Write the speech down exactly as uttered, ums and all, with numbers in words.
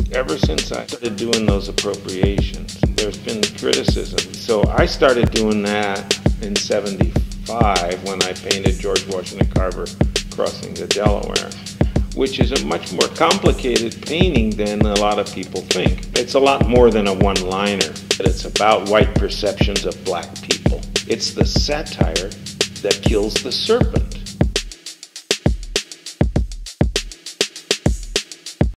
Ever since I started doing those appropriations, there's been criticism. So I started doing that in seventy-five when I painted George Washington Carver crossing the Delaware, which is a much more complicated painting than a lot of people think. It's a lot more than a one-liner. It's about white perceptions of black people. It's the satire that kills the serpent.